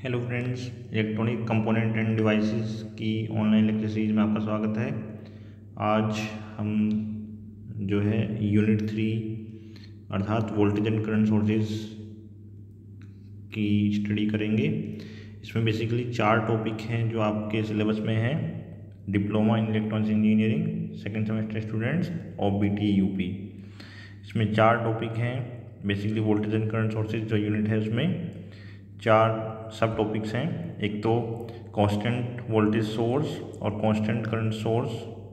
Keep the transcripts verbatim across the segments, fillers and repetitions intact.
Hello friends, electronic component and devices की online lecture series में आपका स्वागत है। आज हम जो है यूनिट थ्री अर्थात वोल्टेज एंड करंट सोर्सेज की स्टडी करेंगे। इसमें बेसिकली चार टॉपिक हैं जो आपके सिलेबस में हैं। Diploma in electronics engineering second semester students और बी टी यू पी। इसमें चार टॉपिक हैं। Basically voltage and current sources जो यूनिट है उसमें चार सब टॉपिक्स हैं। एक तो कांस्टेंट वोल्टेज सोर्स और कांस्टेंट करंट सोर्स।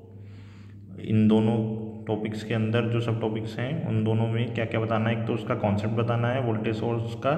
इन दोनों टॉपिक्स के अंदर जो सब टॉपिक्स हैं उन दोनों में क्या क्या बताना है। एक तो उसका कॉन्सेप्ट बताना है वोल्टेज सोर्स का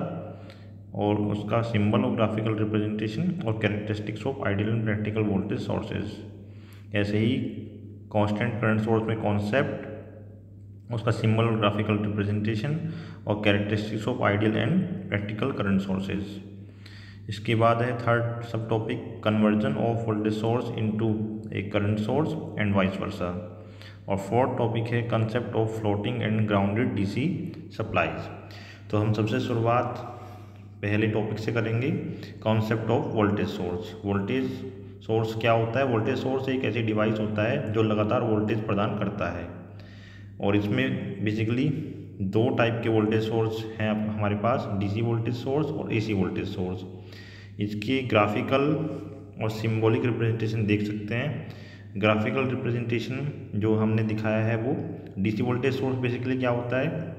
और उसका सिंबल और ग्राफिकल रिप्रेजेंटेशन और characteristics of ideal and practical voltage sources. ऐसे ही कांस्टेंट करंट सोर्स में कॉन्सेप्ट, उसका सिंबल और ग्राफिकल रिप्रेजेंटेशन और characteristics of ideal and practical current sources. इसके बाद है third sub topic conversion of voltage source into a current source and vice versa. और फोर्थ टॉपिक है concept of floating and grounded DC supplies. तो हम सबसे शुरुआत पहले टॉपिक से करेंगे, concept of voltage source. Voltage source क्या होता है? वोल्टेज सोर्स एक ऐसी डिवाइस होता है जो लगातार वोल्टेज प्रदान करता है और इसमें बेसिकली दो टाइप के वोल्टेज सोर्स हैं हमारे पास, डीसी वोल्टेज सोर्स और एसी वोल्टेज सोर्स। इसकी ग्राफिकल और सिंबॉलिक रिप्रेजेंटेशन देख सकते हैं। ग्राफिकल रिप्रेजेंटेशन जो हमने दिखाया है वो डीसी वोल्टेज सोर्स बेसिकली क्या होता है,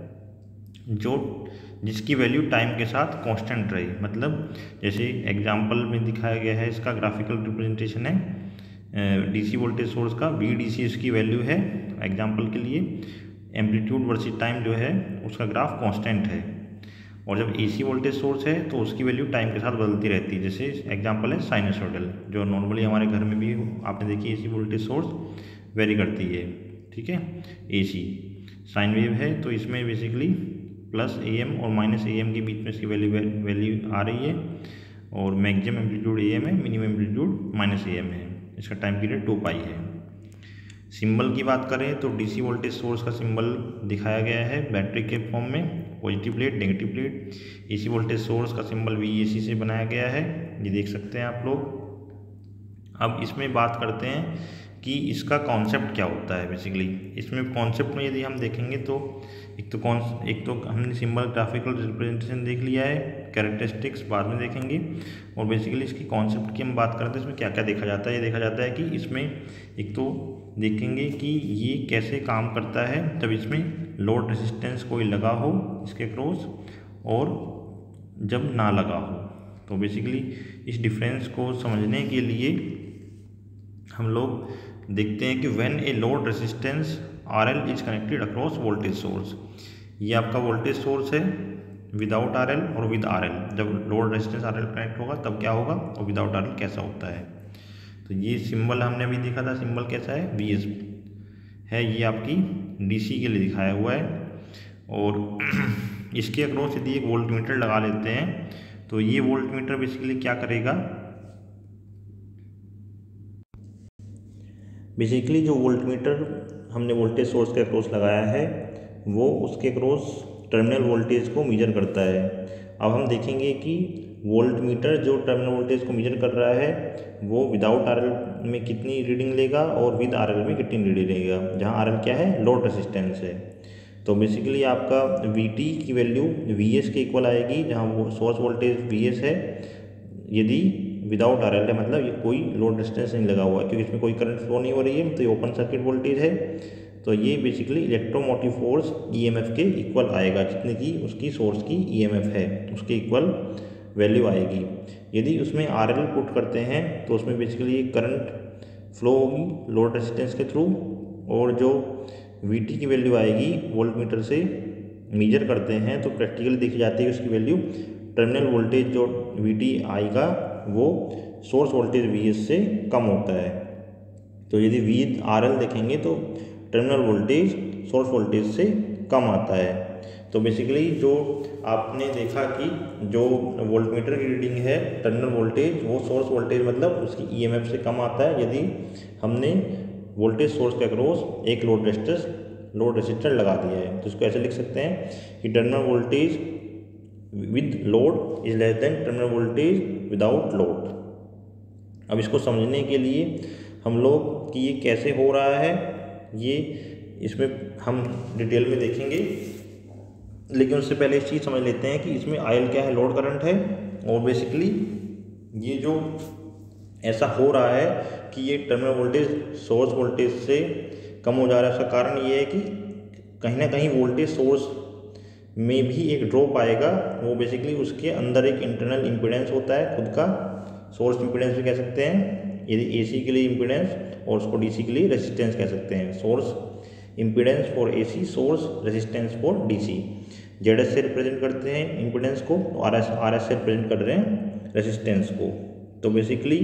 जो जिसकी वैल्यू टाइम के साथ कांस्टेंट रही। मतलब जैसे एग्जांपल में दिखाया गया है, इसका ग्राफिकल रिप्रेजेंटेशन है डीसी वोल्टेज सोर्स का, वी डी सी इसकी वैल्यू है। एग्जांपल के लिए एम्पलीट्यूड वर्सेस टाइम जो है उसका ग्राफ कांस्टेंट है। और जब एसी वोल्टेज सोर्स है तो उसकी वैल्यू टाइम के साथ बदलती रहती है। जैसे एग्जांपल है साइनसॉइडल, जो नॉर्मली हमारे घर में भी आपने देखी एसी वोल्टेज सोर्स वेरी करती है। ठीक है, एसी साइन वेव है तो इसमें बेसिकली प्लस ए एम और माइनस ए एम के बीच में इसकी वैल्यू वैल्यू आ रही है और मैक्सिमम एम्पलीट्यूड ए एम है, minimum amplitude minus A M है। इसका टाइम पीरियड टू पाई है। सिंबल की बात करें तो डीसी वोल्टेज सोर्स का सिंबल दिखाया गया है बैटरी के फॉर्म में, positive plate negative plate. AC voltage source का सिंबल वी ए सी से बनाया गया है, ये देख सकते हैं आप लोग। अब इसमें बात करते हैं कि इसका कॉन्सेप्ट क्या होता है। बेसिकली इसमें कॉन्सेप्ट में यदि हम देखेंगे तो एक तो कौन एक तो हमने सिंबल ग्राफिकल रिप्रेजेंटेशन देख लिया है, कैरेक्टरिस्टिक्स बाद में देखेंगे। और बेसिकली इसकी कॉन्सेप्ट की हम बात करते हैं, इसमें क्या क्या देखा जाता है। ये देखा जाता है कि इसमें एक तो देखेंगे कि ये कैसे काम करता है जब इसमें लोड रेजिस्टेंस कोई लगा हो इसके क्रॉस और जब ना लगा हो। तो बेसिकली इस डिफरेंस को समझने के लिए हम लोग देखते हैं कि when a load resistance R L is connected across voltage source. ये आपका वोल्टेज सोर्स है विदाउट आर एल और विद आर एल। जब load resistance R L connect होगा तब क्या होगा और विदाउट आर एल कैसा होता है। तो ये सिंबल हमने अभी देखा था, सिंबल कैसा है, वी एस है। ये आपकी डीसी के लिए दिखाया हुआ है। और इसके अक्रॉस यदि एक वोल्ट मीटर लगा लेते हैं तो ये वोल्ट मीटर बेसिकली क्या करेगा, बेसिकली जो वोल्ट मीटर हमने वोल्टेज सोर्स के अक्रॉस लगाया है वो उसके अक्रॉस टर्मिनल वोल्टेज को मेजर करता है। अब हम देखेंगे कि वोल्ट मीटर जो टर्मिनल वोल्टेज को मेजर कर रहा है वो विदाउट आरएल में कितनी रीडिंग लेगा और विद आरएल में कितनी रीडिंग लेगा, जहां आरएल क्या है, लोड रेजिस्टेंस है। तो बेसिकली आपका वीटी की वैल्यू वीएस के इक्वल आएगी, जहां वो सोर्स वोल्टेज वीएस है यदि विदाउट आरएल है, मतलब ये कोई लोड रेजिस्टेंस नहीं लगा हुआ है क्योंकि इसमें कोई करंट फ्लो नहीं हो रही है, तो ये ओपन सर्किट वोल्टेज है। तो ये बेसिकली इलेक्ट्रोमोटिव फोर्स ईएमएफ के इक्वल आएगा, जितने की उसकी सोर्स की ईएमएफ है उसके इक्वल वैल्यू आएगी। यदि उसमें आरएल पुट करते हैं तो उसमें बेसिकली एक करंट फ्लो होगी लोड रेजिस्टेंस के थ्रू, और जो वीटी की वैल्यू आएगी वोल्ट मीटर से मेजर करते हैं तो प्रैक्टिकली देखी जाती है उसकी वैल्यू टर्मिनल वोल्टेज जो वीटी आएगा वो सोर्स वोल्टेज वीएस से कम होता है। तो यदि वी आर एल देखेंगे तो टर्मिनल वोल्टेज सोर्स वोल्टेज से कम आता है। तो बेसिकली जो आपने देखा कि जो वोल्ट मीटर की रीडिंग है टर्मिनल वोल्टेज वो सोर्स वोल्टेज मतलब उसकी ईएमएफ से कम आता है यदि हमने वोल्टेज सोर्स के अक्रॉस एक लोड रेजिस्टर लोड रेजिस्टर लगा दिया है। तो इसको ऐसे लिख सकते हैं कि terminal voltage with load is less than terminal voltage without load. अब इसको समझने के लिए हम लोग कि ये कैसे हो रहा है ये इसमें हम डिटेल में देखेंगे, लेकिन उससे पहले इस चीज़ समझ लेते हैं कि इसमें आयल क्या है, लोड करंट है। और बेसिकली ये जो ऐसा हो रहा है कि ये टर्मिनल वोल्टेज सोर्स वोल्टेज से कम हो जा रहा है, उसका कारण ये है कि कहीं ना कहीं वोल्टेज सोर्स में भी एक ड्रॉप आएगा। वो बेसिकली उसके अंदर एक इंटरनल इम्पीडेंस होता है खुद का, सोर्स इम्पीडेंस भी कह सकते हैं, यदि एसी के लिए इम्पीडेंस, और उसको डीसी के लिए रेजिस्टेंस कह सकते हैं। Source impedance for AC, source resistance for DC. ZS से रिप्रेजेंट करते हैं इम्पीडेंस को, तो आरएस आरएस से रिप्रेजेंट कर रहे हैं रेजिस्टेंस को। तो बेसिकली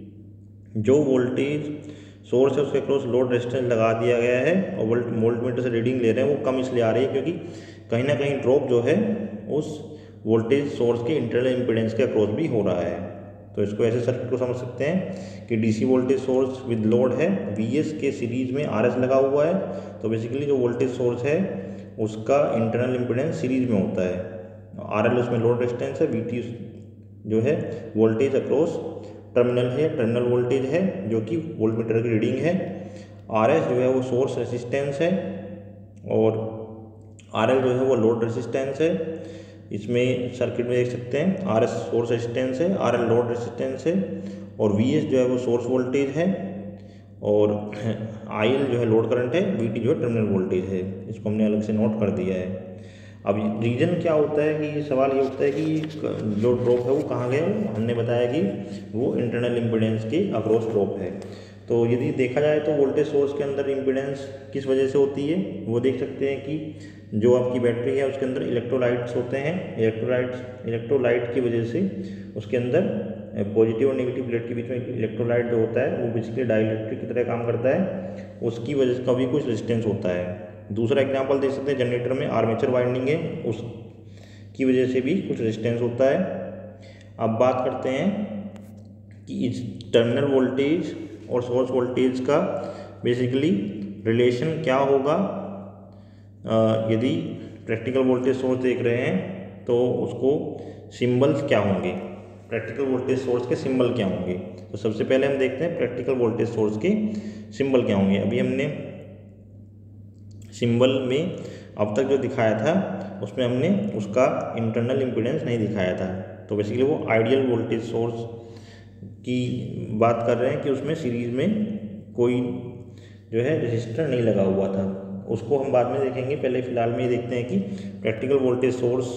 जो वोल्टेज सोर्स है उसके क्रॉस लोड रेजिस्टेंस लगा दिया गया है और वोल्ट वोल्टमीटर से रीडिंग ले रहे हैं, वो कम इसलिए आ रही है क्योंकि कहीं ना कहीं ड्रॉप जो है उस वोल्टेज सोर्स के इंटरनल इम्पीडेंस के अक्रॉस भी हो रहा है। तो इसको ऐसे सर्किट को समझ सकते हैं कि DC voltage source with load है, वीएस के सीरीज में आरएस लगा हुआ है, तो बेसिकली जो वोल्टेज सोर्स है उसका इंटरनल इम्पीडेंस सीरीज में होता है। आरएल उसमें लोड रेजिस्टेंस है, वीटी जो है वोल्टेज अक्रॉस टर्मिनल है, टर्मिनल वोल्टेज है जो कि वोल्टमीटर की रीडिंग है। आरएस जो है वो सोर्स रेजिस्टेंस है और आरएल जो है वो लोड रेजिस्टेंस है। इसमें सर्किट में देख सकते हैं आरएस सोर्स रेजिस्टेंस है, आरएल लोड रेजिस्टेंस है, और वीएस जो है वो सोर्स वोल्टेज है, और आईएल जो है लोड करंट है, वीटी जो है टर्मिनल वोल्टेज है। इसको हमने अलग से नोट कर दिया है। अब रीजन क्या होता है कि ये सवाल ये उठता है कि जो ड्रॉप है वो कहाँ गया, हमने बताया कि वो इंटरनल इम्पीडेंस के अक्रॉस ड्रॉप है। तो यदि देखा जाए तो वोल्टेज सोर्स के अंदर इम्पीडेंस किस वजह से होती है, वो देख सकते हैं कि जो आपकी बैटरी है उसके अंदर इलेक्ट्रोलाइट्स होते हैं। इलेक्ट्रोलाइट्स इलेक्ट्रोलाइट की वजह से उसके अंदर पॉजिटिव और नेगेटिव प्लेट के बीच में इलेक्ट्रोलाइट जो होता है वो बेसिकली डाइलेक्ट्रिक की तरह काम करता है, उसकी वजह से कभी कुछ रेजिस्टेंस होता है। दूसरा एग्जांपल देख सकते हैं, जनरेटर में आर्मेचर वाइंडिंग है, उसकी वजह से भी कुछ रेजिस्टेंस होता है। अब बात करते हैं कि इस टर्मिनल वोल्टेज और सोर्स वोल्टेज का बेसिकली रिलेशन क्या होगा। आ, यदि प्रैक्टिकल वोल्टेज सोर्स देख रहे हैं तो उसको सिंबल्स क्या होंगे, प्रैक्टिकल वोल्टेज सोर्स के सिंबल क्या होंगे। तो सबसे पहले हम देखते हैं प्रैक्टिकल वोल्टेज सोर्स के सिंबल क्या होंगे। अभी हमने सिंबल में अब तक जो दिखाया था उसमें हमने उसका इंटरनल इम्पीडेंस नहीं दिखाया था। तो बेसिकली वो आइडियल वोल्टेज सोर्स की बात कर रहे हैं कि उसमें सीरीज में कोई जो है रेजिस्टर नहीं लगा हुआ था, उसको हम बाद में देखेंगे। पहले फ़िलहाल में ये देखते हैं कि प्रैक्टिकल वोल्टेज सोर्स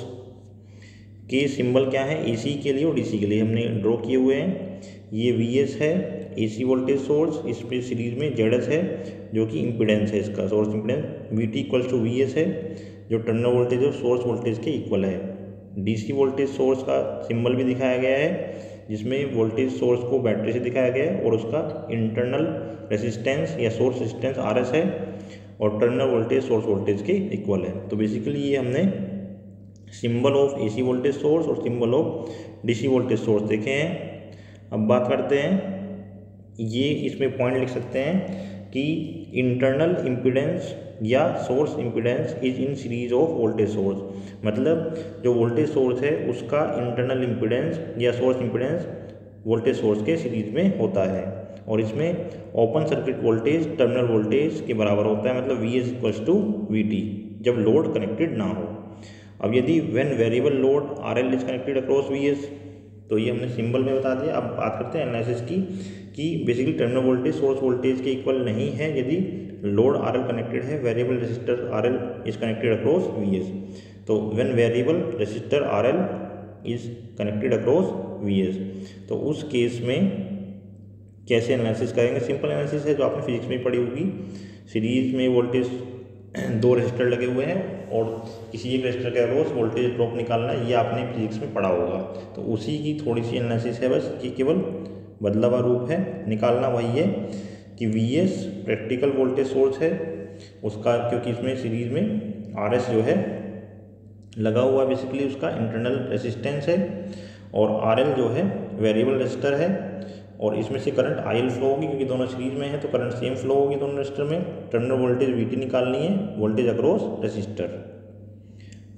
के सिंबल क्या है एसी के लिए और डीसी के लिए हमने ड्रॉ किए हुए हैं। ये वीएस है एसी वोल्टेज सोर्स, इस पे सीरीज में जेडएस है जो कि इम्पीडेंस है इसका, source impedance. VT equals to VS है जो टर्मिनल वोल्टेज और सोर्स वोल्टेज के इक्वल है। डीसी वोल्टेज सोर्स का सिंबल भी दिखाया गया है जिसमें वोल्टेज सोर्स को बैटरी से दिखाया गया है और उसका इंटरनल रेजिस्टेंस या सोर्स रेजिस्टेंस आरएस है और टर्मिनल वोल्टेज सोर्स वोल्टेज के इक्वल है। तो बेसिकली ये हमने symbol of AC voltage source और symbol of DC voltage source देखे हैं। अब बात करते हैं, ये इसमें पॉइंट लिख सकते हैं कि इंटरनल इम्पीडेंस या source impedance is in series of voltage source, मतलब जो वोल्टेज सोर्स है उसका इंटरनल इम्पीडेंस या सोर्स इम्पीडेंस वोल्टेज सोर्स के सीरीज में होता है और इसमें open circuit voltage terminal voltage के बराबर होता है, मतलब V S equals to V T, जब लोड कनेक्टेड ना हो। अब यदि when variable load R L is connected across V S, तो ये हमने सिंबल में बता दिया। अब बात करते हैं एनालिसिस की कि basically terminal voltage source voltage के इक्वल नहीं है यदि लोड आर एल कनेक्टेड है, variable resistor R L is connected across V S. तो when variable resistor R L is connected across V S, तो उस केस में कैसे एनालिसिस करेंगे। सिंपल एनालिसिस है जो आपने फिजिक्स में पढ़ी होगी। सीरीज में वोल्टेज दो रेजिस्टर लगे हुए हैं और किसी एक रेजिस्टर के अक्रॉस वोल्टेज ड्रॉप निकालना, ये आपने फिजिक्स में पढ़ा होगा। तो उसी की थोड़ी सी एनालिसिस है बस, ये केवल बदला हुआ रूप है। निकालना वही है कि V S practical voltage source है उसका, क्योंकि इसमें सीरीज में आर एस जो है लगा हुआ, बेसिकली उसका इंटरनल रेजिस्टेंस है, और आर एल जो है वेरिएबल रेजिस्टर है और इसमें से करंट आई एल फ्लो होगी क्योंकि दोनों सीरीज में है, तो करंट सेम फ्लो होगी दोनों रेजिस्टर में। टर्मिनल वोल्टेज वी टी निकालनी है, वोल्टेज अक्रॉस रेजिस्टर।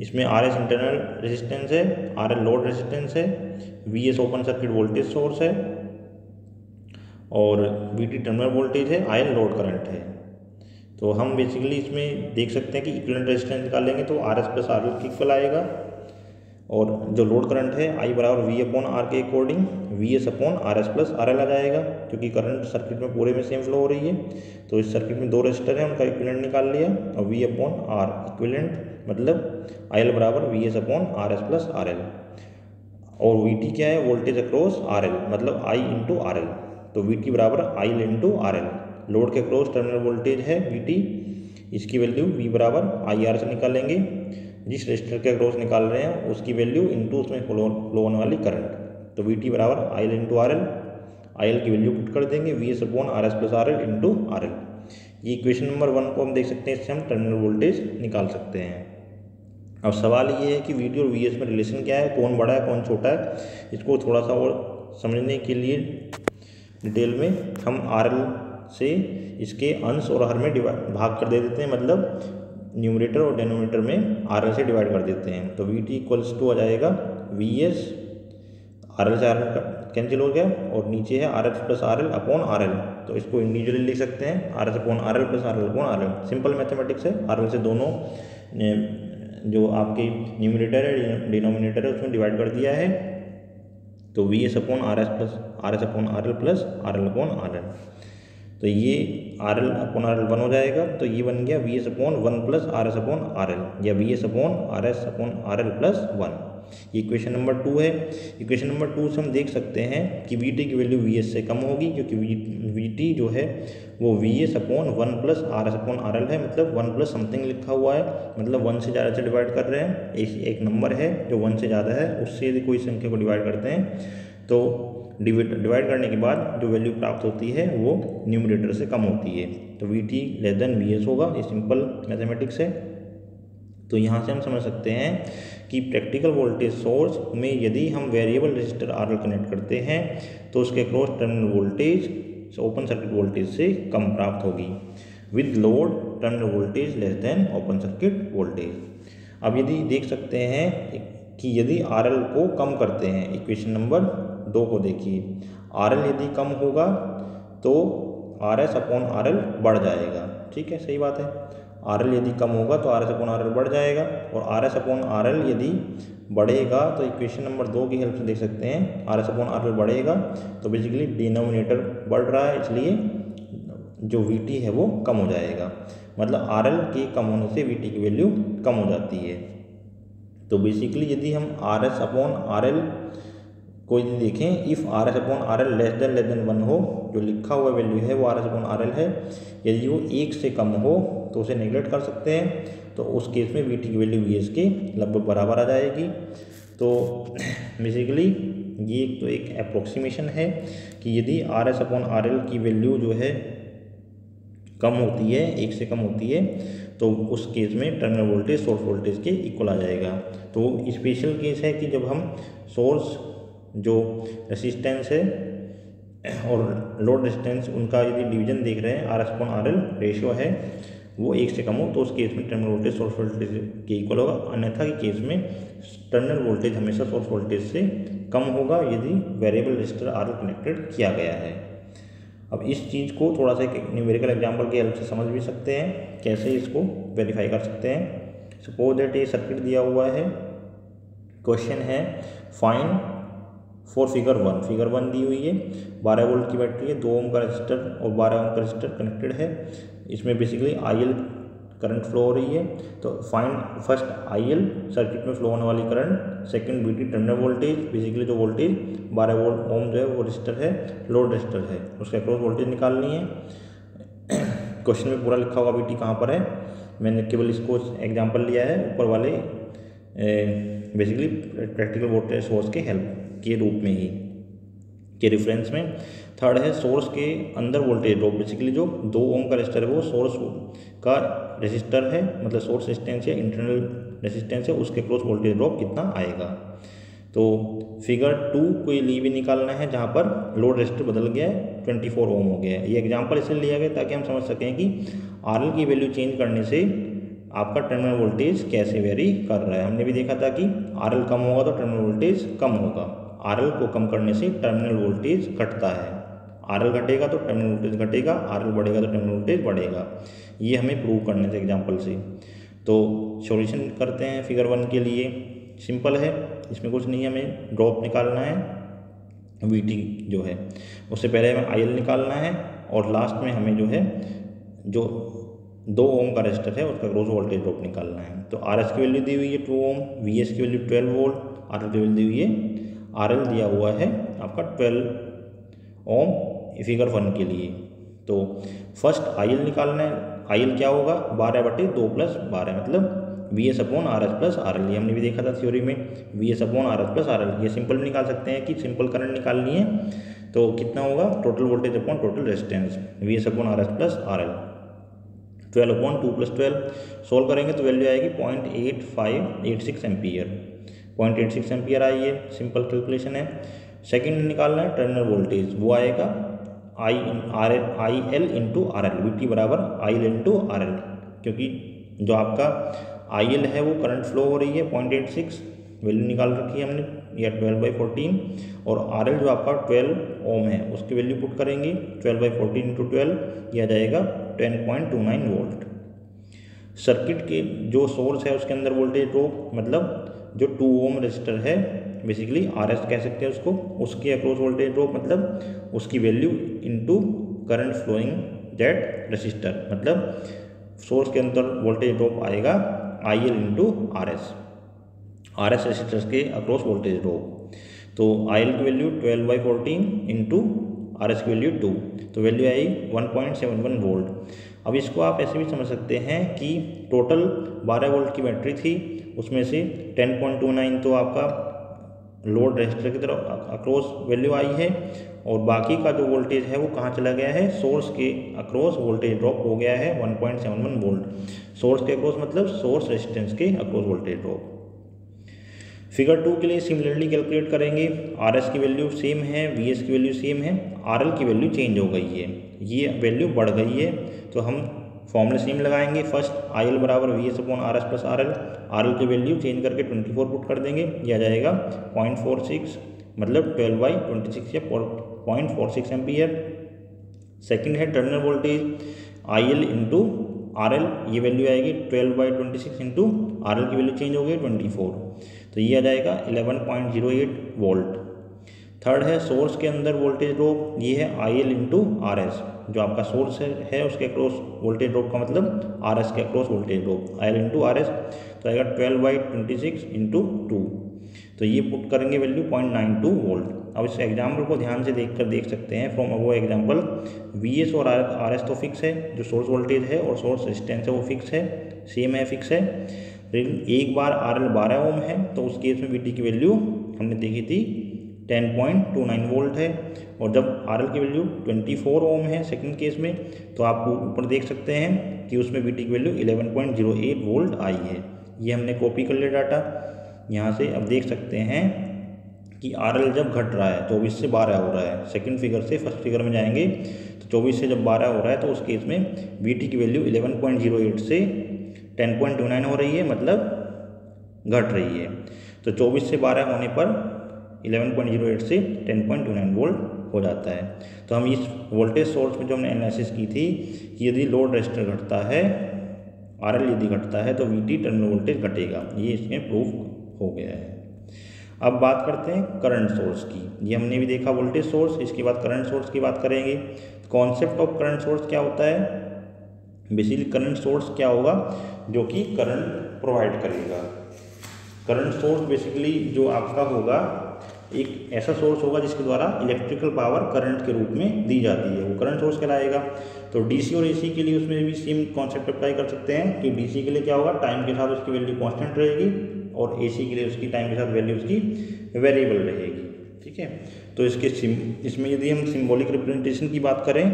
इसमें आर एस इंटरनल रेजिस्टेंस है, आर एल लोड रेजिस्टेंस है, V S open circuit voltage source है और वी टी टर्मिनल वोल्टेज है, आई एल लोड करंट है। तो हम बेसिकली इसमें देख सकते हैं कि इक्विवेलेंट रेजिस्टेंस निकालेंगे तो R S plus R L के इक्वल आएगा और जो लोड करंट है आई बराबर वी अपॉन आर के according V S upon R S plus R L आ जाएगा, क्योंकि करंट सर्किट में पूरे में सेम फ्लो हो रही है। तो इस सर्किट में दो रेजिस्टर हैं, उनका इक्विवेलेंट निकाल लिया और वी अपॉन आर इक्विवेलेंट मतलब आई एल बराबर V S upon R S plus R L और वी टी क्या है, वोल्टेज अक्रॉस आर एल मतलब आई इंटू आर एल। तो वी टी बराबर I L into R L, load के across terminal voltage है V T, इसकी value V बराबर आई आर से निकालेंगे, जिस रेजिस्टर के अक्रॉस निकाल रहे हैं उसकी वैल्यू इंटू उसमें फ्लो फ्लो होने वाली करंट। तो वी टी बराबर I L into R L, I L की वैल्यू पुट कर देंगे V S upon R S plus R L into R L. ये इक्वेशन नंबर वन को हम देख सकते हैं, इससे हम टर्मिनल वोल्टेज निकाल सकते हैं। अब सवाल ये है कि वी टी और वी एस में रिलेशन क्या है, कौन बड़ा है कौन छोटा है। इसको थोड़ा सा और समझने के लिए डिटेल में हम आर एल से इसके अंश और हर में डिवाइड भाग कर दे देते हैं, मतलब न्यूमरेटर और डेनोमिनेटर में आर एल से डिवाइड कर देते हैं। तो वी टी इक्वल्स टू आ जाएगा वी एस, आर एल से आर एल कैंसिल हो गया और नीचे है R S plus R L upon R L. तो इसको इंडिविजुअली लिख सकते हैं R S upon R L plus R L upon R L. Simple mathematics है, आर एल से दोनों जो आपके न्यूमरेटर है डिनोमिनेटर है उसमें डिवाइड कर दिया है। तो V S upon R S plus R S upon R L plus R L upon R L. तो ये R L upon R L one हो जाएगा, तो ये बन गया V S upon one plus R S upon R L या V S upon R S upon R L plus one. ये इक्वेशन नंबर टू है। इक्वेशन नंबर टू से हम देख सकते हैं कि वी टी की वैल्यू वी एस से कम होगी, क्योंकि वी वी टी जो है वो V S upon one plus R S upon R L है, मतलब वन प्लस समथिंग लिखा हुआ है, मतलब वन से ज़्यादा से डिवाइड कर रहे हैं। एक एक नंबर है जो वन से ज़्यादा है, उससे यदि कोई संख्या को डिवाइड करते हैं तो डिवाइड डिवाइड करने के बाद जो वैल्यू प्राप्त होती है वो न्यूमरेटर से कम होती है। तो V T less than V S होगा, ये सिंपल मैथमेटिक्स है। तो यहाँ से हम समझ सकते हैं कि प्रैक्टिकल वोल्टेज सोर्स में यदि हम variable resistor R L connect करते हैं तो उसके cross terminal voltage open circuit voltage से कम प्राप्त होगी, with load terminal voltage less than open circuit voltage. अब यदि देख सकते हैं कि यदि आर एल को कम करते हैं, इक्वेशन नंबर दो को देखिए, आर एल यदि कम होगा तो R S upon R L बढ़ जाएगा। ठीक है, सही बात है। आर एल यदि कम होगा तो R S upon R L बढ़ जाएगा और R S upon R L यदि बढ़ेगा तो इक्वेशन नंबर दो की हेल्प से देख सकते हैं R S upon R L बढ़ेगा तो बेसिकली डिनोमिनेटर बढ़ रहा है, इसलिए जो वी टी है वो कम हो जाएगा, मतलब आर एल के कम होने से वी टी की वैल्यू कम हो जाती है। तो बेसिकली यदि हम R S upon R L को यदि देखें, if R S upon R L less than less than one हो, जो लिखा हुआ वैल्यू है वो R S upon R L है, यदि वो एक से कम हो तो उसे नेगलेक्ट कर सकते हैं, तो उस केस में वी टी की वैल्यू वी एस के लगभग बराबर आ जाएगी। तो बेसिकली ये तो एक अप्रोक्सीमेशन है कि यदि R S upon R L की वैल्यू जो है कम होती है, एक से कम होती है, तो उस केस में टर्मिनल वोल्टेज सोर्स वोल्टेज के इक्वल आ जाएगा। तो स्पेशल केस है कि जब हम सोर्स जो रेसिस्टेंस है और लोड रेजिस्टेंस उनका यदि डिवीजन देख रहे हैं, R S upon R L ratio है वो एक से कम हो, तो उस केस में टर्मिनल वोल्टेज सोर्स वोल्टेज के इक्वल होगा। अन्यथा के केस में टर्मिनल वोल्टेज हमेशा सोर्स वोल्टेज से कम होगा यदि variable resistor R L connected किया गया है। अब इस चीज़ को थोड़ा सा एक न्यूमेरिकल एग्जाम्पल की हेल्प से समझ भी सकते हैं, कैसे इसको वेरीफाई कर सकते हैं। सपोज दैट ये सर्किट दिया हुआ है, क्वेश्चन है find for figure one. Figure one दी हुई है, बारह वोल्ट की बैटरी है, दो ओम का रजिस्टर और बारह ओम का रजिस्टर कनेक्टेड है। इसमें basically I L current flow हो रही है। तो find first I L circuit में फ्लो होने वाली current, second V T terminal voltage, basically जो वोल्टेज बारह वोल्ट ओम जो है वो रजिस्टर है, लोड रजिस्टर है, उसका अक्रॉस वोल्टेज निकालनी है। क्वेश्चन में पूरा लिखा होगा वी टी कहाँ पर है, मैंने केवल इसको एग्जाम्पल लिया है ऊपर वाले बेसिकली प्रैक्टिकल वोल्टेज सोर्स के हेल्प के रूप में ही के रेफरेंस में। थर्ड है सोर्स के अंदर वोल्टेज ड्रॉप, बेसिकली जो दो ओम का रेजिस्टर है वो सोर्स का रेजिस्टर है, मतलब सोर्स रेजिस्टेंस या इंटरनल रेजिस्टेंस है, उसके क्रॉस वोल्टेज ड्रॉप कितना आएगा। तो फिगर टू को ये भी निकालना है जहाँ पर लोड रेजिस्टर बदल गया है, ट्वेंटी फोर ओम हो गया है। ये एग्जाम्पल इसलिए लिया गया ताकि हम समझ सकें कि आर एल की वैल्यू चेंज करने से आपका टर्मिनल वोल्टेज कैसे वेरी कर रहा है। हमने भी देखा था कि आर एल कम होगा तो टर्मिनल वोल्टेज कम होगा, आर एल को कम करने से टर्मिनल वोल्टेज घटता है, आर एल घटेगा तो टर्मिनल वोल्टेज घटेगा, आर एल बढ़ेगा तो टर्मिनल वोल्टेज बढ़ेगा। ये हमें प्रूव करने से एग्जाम्पल से। तो सॉल्यूशन करते हैं फिगर वन के लिए। सिंपल है, इसमें कुछ नहीं है, हमें ड्रॉप निकालना है वी टी जो है, उससे पहले हमें आई एल निकालना है और लास्ट में हमें जो है जो दो ओम का रेजिस्टर है उसका ग्रोस वोल्टेज ड्रॉप निकालना है। तो आर एस की वैल्यू दी हुई है टू ओम, वी एस की value twelve volt, R L की वैल्यू दी हुई है, आर एल दिया हुआ है आपका ट्वेल्व ओम फिगर वन के लिए। तो फर्स्ट आई एल निकालना है, आई एल क्या होगा बारह बटे दो प्लस बारह मतलब V S upon R S plus R L. ये हमने भी देखा था थ्योरी में, V S upon R S plus R L. ये सिंपल भी निकाल सकते हैं कि सिंपल करंट निकालनी है तो कितना होगा total voltage upon total resistance, V S upon R S plus R L, twelve upon two plus twelve. Solve करेंगे तो वैल्यू आएगी point eight five eight six ampere, point eight six ampere आई है, सिंपल कैलकुलेशन है। Second निकालना है terminal voltage, वो आएगा I R L I L into R L, V T बराबर I L into R L, क्योंकि जो आपका आई एल है वो करंट फ्लो हो रही है पॉइंट एट सिक्स, वैल्यू निकाल रखी है हमने या ट्वेल्व बाई फोर्टीन, और आर एल जो आपका ट्वेल्व ओम है उसकी वैल्यू पुट करेंगे twelve by fourteen into twelve, यह जाएगा ten point two nine volt. Circuit के जो सोर्स है उसके अंदर वोल्टेज ड्रॉप मतलब जो टू ओम रजिस्टर है बेसिकली आर एस कह सकते हैं उसको, उसके अक्रॉस वोल्टेज ड्रॉप मतलब उसकी value into current flowing that resistor, मतलब सोर्स के अंदर वोल्टेज ड्रॉप आएगा I L into R S, R S resistors के अक्रॉस वोल्टेज ड्रॉप। तो आई एल की value twelve by fourteen into R S की वैल्यू टू, तो value आई one point seven one volt. अब इसको आप ऐसे भी समझ सकते हैं कि टोटल बारह वोल्ट की बैटरी थी, उसमें से टेन पॉइंट टू नाइन तो आपका लोड रजिस्टर की तरफ अक्रॉस वैल्यू आई है और बाकी का जो वोल्टेज है वो कहाँ चला गया है सोर्स के अक्रॉस वोल्टेज ड्रॉप हो गया है one point seven one volt. Source के अक्रॉस मतलब सोर्स रेजिस्टेंस के across voltage drop. Figure two के लिए सिमिलरली कैलकुलेट करेंगे, आर एस की वैल्यू सेम है, वी एस की वैल्यू सेम है, आर एल की वैल्यू चेंज हो गई है, ये वैल्यू बढ़ गई है, तो हम फॉर्मूला सेम लगाएंगे। फर्स्ट आई एल बराबर V S upon R S plus R L, R L की वैल्यू चेंज करके ट्वेंटी फोर पुट कर देंगे, यह आ जाएगा पॉइंट फोर सिक्स मतलब ट्वेल्व बाई ट्वेंटी सिक्स या point four six ampere. Second है terminal voltage I L into R L, ये वैल्यू आएगी twelve by twenty six into R L की वैल्यू चेंज हो गई ट्वेंटी फोर, तो ये आ जाएगा eleven point zero eight volt. Third है सोर्स के अंदर वोल्टेज ड्रॉप, ये है I L into R S, जो आपका सोर्स है, है उसके अक्रॉस वोल्टेज ड्रॉप का मतलब आर एस के across voltage drop, I L into R S, तो आएगा twelve by twenty six into two, तो ये पुट करेंगे value point nine two volt. अब इस एग्जाम्पल को ध्यान से देख कर देख सकते हैं फ्रॉम वो एग्जाम्पल, वी एस और आर एस तो फिक्स है, जो सोर्स वोल्टेज है और सोर्स रेजिस्टेंस है वो फिक्स है, सेम है, फिक्स है। लेकिन एक बार आर एल बारह ओम है तो उस केस में वी टी की वैल्यू हमने देखी थी ten point two nine volt है, और जब आर एल की वैल्यू ट्वेंटी फोर ओम है सेकंड केस में, तो आप ऊपर देख सकते हैं कि उसमें वी टी की value eleven point zero eight volt आई है। ये हमने कॉपी कर लिया डाटा यहाँ से। अब देख सकते हैं कि आर एल जब घट रहा है चौबीस से बारह हो रहा है, सेकंड फिगर से फर्स्ट फिगर में जाएंगे तो चौबीस से जब बारह हो रहा है तो उस केस में वी टी की value eleven point zero eight से टेन पॉइंट टू नाइन हो रही है, मतलब घट रही है। तो चौबीस से बारह होने पर इलेवन पॉइंट जीरो एट से ten point two nine volt हो जाता है। तो हम इस वोल्टेज सोर्स में जो हमने एनालिसिस की थी कि यदि लोड रजिस्टर घटता है, आर एल यदि घटता है तो वी टी टर्मिनल वोल्टेज घटेगा, ये इसमें प्रूफ हो गया है। अब बात करते हैं करंट सोर्स की, ये हमने भी देखा वोल्टेज सोर्स, इसके बाद करंट सोर्स की बात करेंगे। कॉन्सेप्ट ऑफ करंट सोर्स क्या होता है, बेसिकली करंट सोर्स क्या होगा जो कि करंट प्रोवाइड करेगा। करंट सोर्स बेसिकली जो आपका होगा एक ऐसा सोर्स होगा जिसके द्वारा इलेक्ट्रिकल पावर करंट के रूप में दी जाती है, वो करंट सोर्स कहलाएगा। तो डीसी और एसी के लिए उसमें भी सेम कॉन्सेप्ट अप्लाई कर सकते हैं कि डीसी के लिए क्या होगा, टाइम के साथ उसकी वैल्यू कांस्टेंट रहेगी, और एसी के लिए उसकी टाइम के साथ वैल्यू उसकी वेरिएबल रहेगी। ठीक है, तो इसके सिम इसमें यदि हम सिम्बॉलिक रिप्रेजेंटेशन की बात करें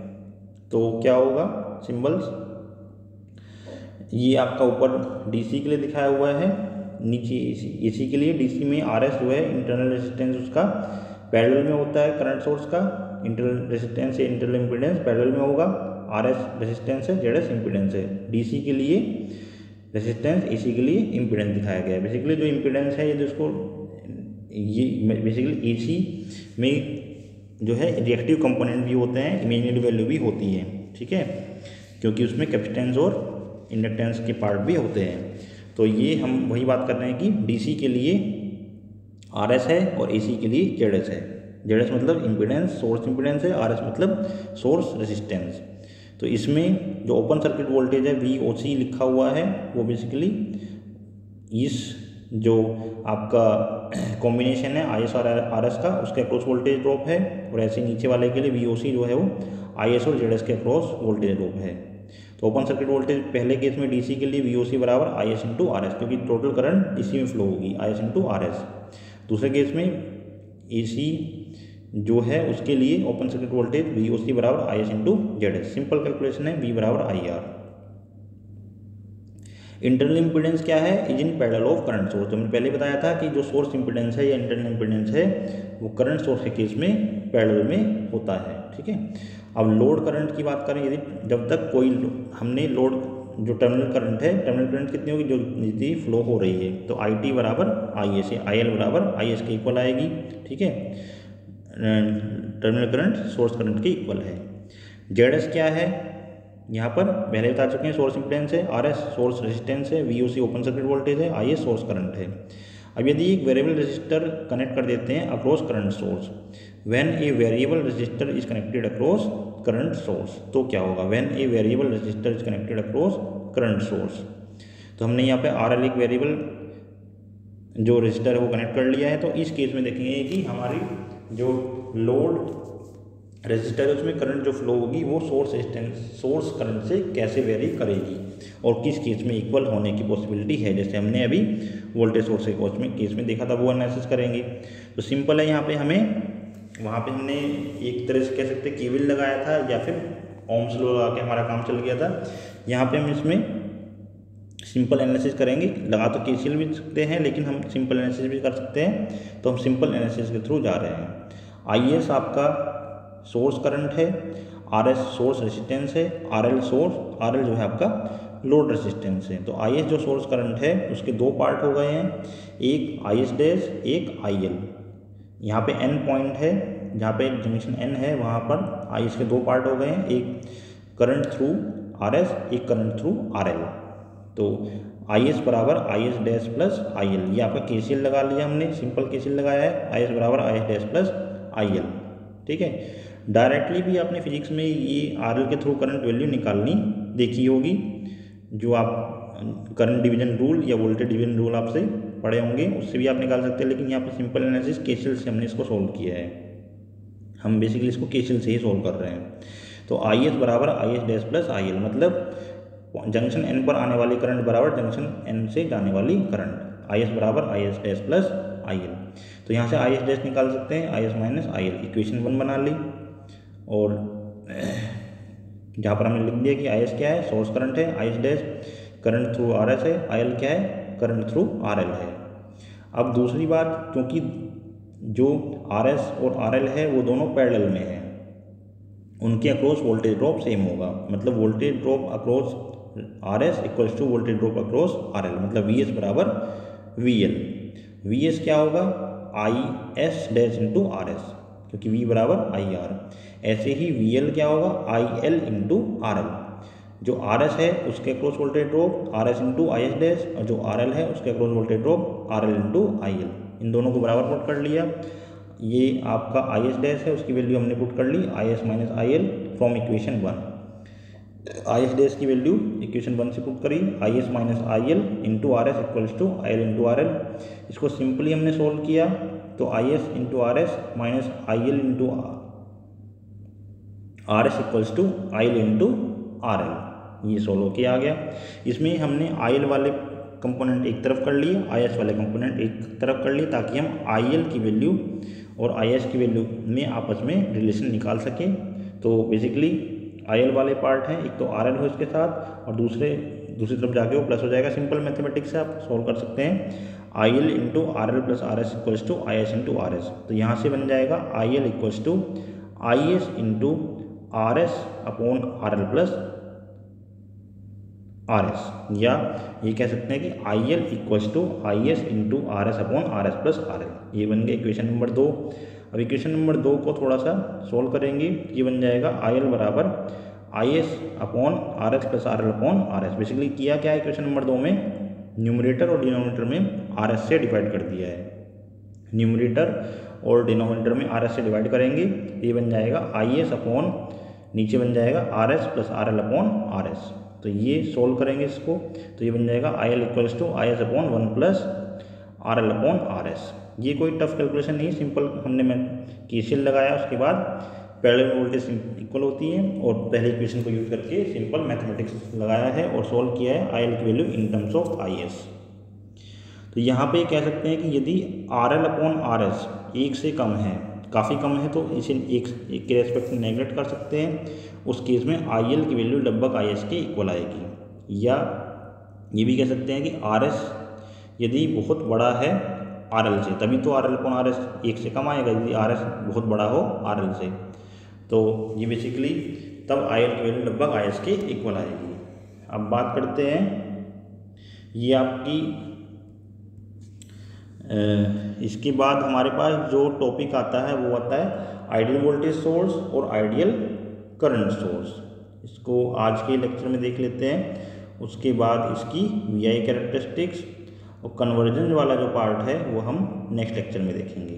तो क्या होगा, सिंबल्स ये आपका ऊपर डीसी के लिए दिखाया हुआ है, नीचे एसी एसी के लिए डीसी में आर एस जो है इंटरनल रेजिस्टेंस उसका पैरेलल में होता है करंट सोर्स का, इंटरनल रेजिस्टेंस या इंटरनल इम्पीडेंस पैरेलल में होगा, आर एस रेजिस्टेंस है, जेड एस इम्पीडेंस है। डीसी के लिए रेजिस्टेंस, एसी के लिए इम्पीडेंस दिखाया गया है। बेसिकली जो इम्पीडेंस है ये जो इसको ये बेसिकली एसी में जो है रिएक्टिव कंपोनेंट भी होते हैं, इमेजिनरी वैल्यू भी होती है, ठीक है, क्योंकि उसमें कैपेसिटेंस और इंडक्टेंस के पार्ट भी होते हैं। तो ये हम वही बात कर रहे हैं कि डीसी के लिए आरएस है और एसी के लिए जेडएस है। जेडएस मतलब इम्पीडेंस, सोर्स इम्पीडेंस है, आरएस मतलब सोर्स रेजिस्टेंस। तो इसमें जो ओपन सर्किट वोल्टेज है वी ओ सी लिखा हुआ है वो बेसिकली इस जो आपका कॉम्बिनेशन है आई एस और आर एस का उसके अक्रॉस वोल्टेज ड्रॉप है, और ऐसे नीचे वाले के लिए वी ओ सी जो है वो आई एस और जेड एस के अक्रॉस वोल्टेज ड्रॉप है। तो ओपन सर्किट वोल्टेज पहले केस में डीसी के लिए वी ओ सी बराबर I S into R S, क्योंकि टोटल करंट इसी में फ्लो होगी I S into R S. दूसरे केस में ए सी जो है उसके लिए open circuit voltage V O C बराबर I S into Z S. Simple calculation है, वी बराबर आई आर। इंटरनल इम्पीडेंस क्या है, is in parallel of current source. तो मैंने पहले बताया था कि जो सोर्स इम्पीडेंस है या इंटरनल इम्पीडेंस है वो करंट सोर्स के केस में पैरेलल में होता है, ठीक है। अब लोड करंट की बात करें, यदि जब तक कोई हमने लोड जो टर्मिनल करंट है, टर्मिनल करंट कितनी होगी, जो यदि फ्लो हो रही है तो आई टी बराबर आई एस, आई एल बराबर आई एस के इक्वल आएगी, ठीक है। टर्मिनल करंट सोर्स करंट के इक्वल है। जेड एस क्या है, यहाँ पर पहले बता चुके हैं, सोर्स इम्पीडेंस है, आर एस सोर्स रेजिस्टेंस है, V O C open circuit voltage है, आई एस सोर्स करंट है। अब यदि एक वेरिएबल रेजिस्टर कनेक्ट कर देते हैं across current source, when a variable resistor is connected across current source, तो क्या होगा, when a variable resistor is connected across current source. तो हमने यहाँ पे आर एल एक वेरिएबल जो रेजिस्टर है वो कनेक्ट कर लिया है। तो इस केस में देखेंगे कि हमारी जो लोड रेजिस्टर है उसमें करंट जो फ्लो होगी वो सोर्स रेजिस्टेंस सोर्स करंट से कैसे वेरी करेगी और किस केस में इक्वल होने की पॉसिबिलिटी है, जैसे हमने अभी वोल्टेज सोर्स के में केस में देखा था, वो एनालिसिस करेंगे। तो सिंपल है, यहाँ पे हमें वहाँ पे हमने एक तरह से कह सकते हैं केवीएल लगाया था या फिर ओम्स लॉ लगा के हमारा काम चल गया था। यहाँ पे हम इसमें सिंपल एनालिसिस करेंगे, लगा तो केसीएल भी सकते हैं लेकिन हम सिंपल एनालिसिस भी कर सकते हैं, तो हम सिंपल एनालिसिस के थ्रू जा रहे हैं। आई एस आपका सोर्स करंट है, आर एस सोर्स रेजिस्टेंस है, R L source R L जो है आपका लोड रेजिस्टेंस है। तो आई एस जो सोर्स करंट है उसके दो पार्ट हो गए हैं, एक आई एस डैश एक आई एल। यहाँ पे एन पॉइंट है, जहाँ पे जंक्शन एन है वहाँ पर आई एस के दो पार्ट हो गए हैं, एक करंट थ्रू आर एस, एक करंट थ्रू आर एल। तो आई एस बराबर I S dash plus I L, ये आपका के सी एल लगा लिया हमने, सिंपल के सी एल लगाया है, आई एस बराबर I S dash plus I L, ठीक है। डायरेक्टली भी आपने फिजिक्स में ये आर एल के थ्रू करंट वैल्यू निकालनी देखी होगी, जो आप करंट डिवीजन रूल या वोल्टेज डिवीजन रूल आपसे पढ़े होंगे, उससे भी आप निकाल सकते हैं। लेकिन यहाँ पे सिंपल एनालिसिस केसीएल से हमने इसको सोल्व किया है, हम बेसिकली इसको केसीएल से ही सोल्व कर रहे हैं। तो आई एस बराबर I S dash plus I L, मतलब जंक्शन एन पर आने वाली करंट बराबर जंक्शन एन से जाने वाली करंट, आई एस बराबर I S dash plus I L. तो यहाँ से आई एस डैश निकाल सकते हैं, I S minus I L, equation one बना ली। और जहाँ पर हमने लिख दिया कि आई एस क्या है, सोर्स करंट है, I S dash current through R S है, आई एल क्या है, करंट थ्रू आर एल है। अब दूसरी बात, क्योंकि जो आर एस और आर एल है वो दोनों पैरेलल में है, उनके अक्रॉस वोल्टेज ड्रॉप सेम होगा, मतलब voltage drop across R S equals to voltage drop across R L, मतलब वी एस बराबर वी एल। वी एस क्या होगा, I S dash into R S, क्योंकि V बराबर आई आर। ऐसे ही we L क्या होगा, I L into R L. जो आर एस है उसके across voltage drop R S into I S dash, और जो आर एल है उसके across voltage drop R L into I L. इन दोनों को बराबर पुट कर लिया। ये आपका आई एस डैश है, उसकी वैल्यू हमने पुट कर ली, I S minus I L from equation one. I S dash की वैल्यू इक्वेशन वन से पुट करी, I S minus I L into R S equals to I L into R L. इसको simply हमने solve किया, तो I S into R S minus I L into R S equals to I L into R L, ये solve किया आ गया। इसमें हमने आई एल वाले कंपोनेंट एक तरफ कर लिए, आई एस वाले कंपोनेंट एक तरफ कर लिए, ताकि हम आई एल की वैल्यू और आई एस की वैल्यू में आपस में रिलेशन निकाल सकें। तो बेसिकली आई एल वाले पार्ट हैं, एक तो आर एल हो इसके साथ, और दूसरे दूसरी तरफ जाके वो प्लस हो जाएगा। सिंपल मैथमेटिक्स से आप सोल्व कर सकते हैं। I L into R L plus R S equals to I S into R S. तो यहाँ से बन जाएगा I L equals to I S into R S upon R L plus R S, या ये कह सकते हैं कि I L equals to I S into R S upon R S plus R L. ये बन गया इक्वेशन नंबर दो। अब इक्वेशन नंबर दो को थोड़ा सा सोल्व करेंगे। ये बन जाएगा आई एल बराबर I S upon R S plus R L upon R S. Basically किया क्या है इक्वेशन नंबर दो में, न्यूमरेटर और डिनोमिनेटर में आर एस से डिवाइड कर दिया है। न्यूमरेटर और डिनोमिनेटर में आर एस से डिवाइड करेंगे, ये बन जाएगा आई एस अपॉन, नीचे बन जाएगा R S plus R L upon R S. तो ये सोल्व करेंगे इसको, तो ये बन जाएगा I L equals to I S upon one plus R L upon R S. ये कोई टफ कैलकुलेशन नहीं, सिंपल हमने मैं केसीएल लगाया, उसके बाद पैरेलल वोल्टेज इक्वल होती है और पहले इक्वेशन को यूज करके सिंपल मैथमेटिक्स लगाया है और सोल्व किया है आई एल की value in terms of I S. तो यहाँ पे कह सकते हैं कि यदि R L upon R S एक से कम है, काफ़ी कम है, तो इसे एक, एक के रेस्पेक्ट में नेगलेक्ट कर सकते हैं। उस केस में आई एल की वैल्यू लगभग आई एस के इक्वल आएगी। या ये भी कह सकते हैं कि आर एस यदि बहुत बड़ा है आर एल से, तभी तो R L upon R S एक से कम आएगा, यदि आर एस बहुत बड़ा हो आर एल से, तो ये बेसिकली तब आई एल की वैल्यू लगभग आई एस के इक्वल आएगी। अब बात करते हैं, ये आपकी इसके बाद हमारे पास जो टॉपिक आता है वो आता है आइडियल वोल्टेज सोर्स और आइडियल करंट सोर्स। इसको आज के लेक्चर में देख लेते हैं। उसके बाद इसकी वी आई कैरेक्टरिस्टिक्स और कन्वर्जन वाला जो पार्ट है वो हम नेक्स्ट लेक्चर में देखेंगे।